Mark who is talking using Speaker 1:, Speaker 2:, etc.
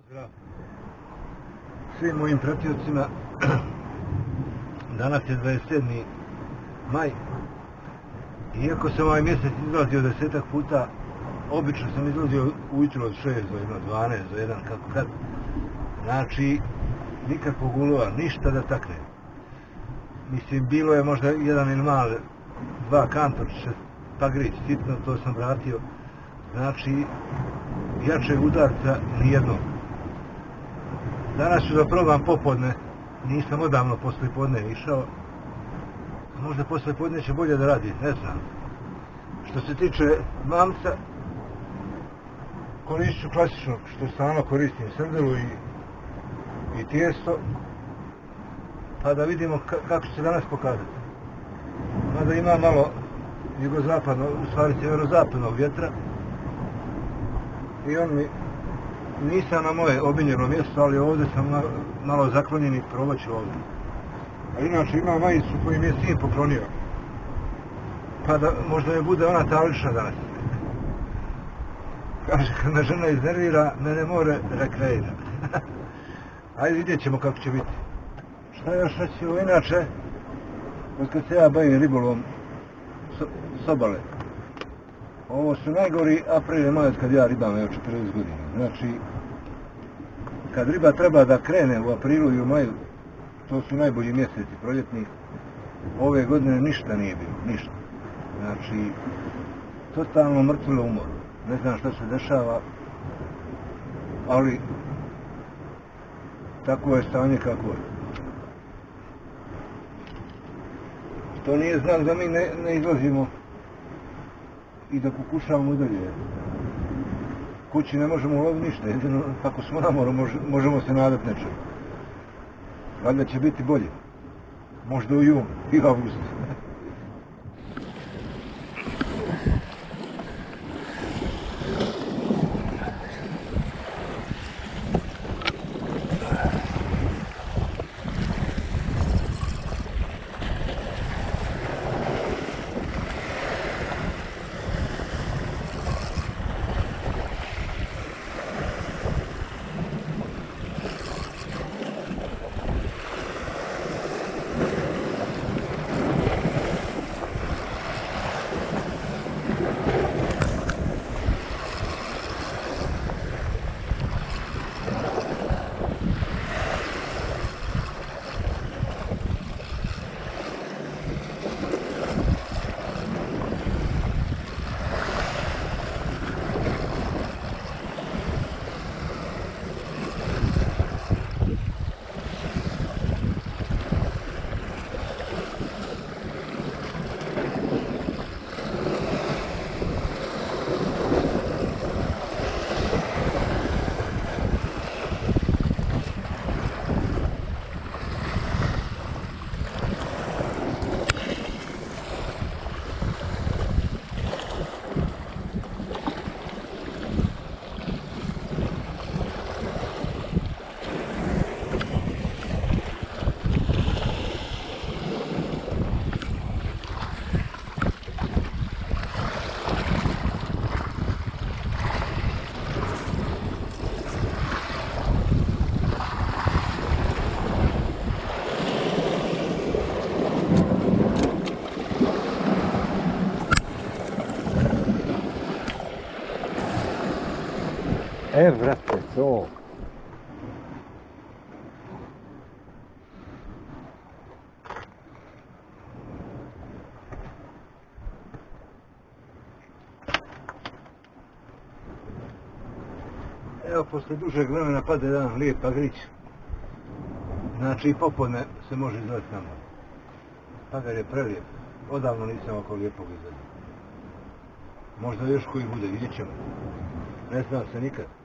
Speaker 1: Pozdrav svim mojim pratiocima. Danas je 27. maj. Iako sam ovaj mjesec izlazio 10-ak puta, obično sam izlazio ujutro od 6 do 12 do 1, kako kad. Znači, nikakvog ulova, ništa da takne. Mislim, bilo je možda jedan ili mali, dva kantorčića, pagrić, sitno, to sam vratio. Znači, jačeg udarca nijednog. Danas ću da probam popodne, nisam odavno posle podne išao. Možda posle podne će bolje da radi, ne znam. Što se tiče mamca, koristit ću klasično, što stalno koristim, srdelu i tijesto, pa da vidimo kako će se danas pokazati. Mada ima malo jugozapadno, u stvari sjeverozapadnog vjetra, i on mi, nisam na moje obiljeno mjesto, ali ovdje sam malo zaklonjen i probat ću ovdje. A inače imam majicu koju mi je sin poklonio, pa da možda ne bude ona talična danas. Kaže, kad me žena iznervira, mene more rekreira. Ajde, vidjet ćemo kako će biti. Šta još reći, inače, kad se ja bavim ribolovom s obale, ovo su najgori april i majac kad ja ribam, evo 40 godina. Znači, kad riba treba da krene u aprilu i u maju, to su najbolji mjeseci proljetni. Ove godine ništa nije bilo, ništa. Znači, totalno mrtvilo umor. Ne znam šta se dešava, ali tako je stanje kako je. To nije znak da mi ne izlazimo i da pokušavamo udalje. Kući ne možemo uloviti ništa, jedino ako smo na moru možemo se nadati nečemu. Valjda će biti bolje. Možda u junu i avgustu. Vrate, to. Evo, posle dužeg vremena pada jedan lijep pagrić. Znači, i popodne se može izgledati na more. Pagar je prelijep. Odavno nisam oko lijepog izgleda. Možda još koji bude, vidjet ćemo. Ne znam se nikad.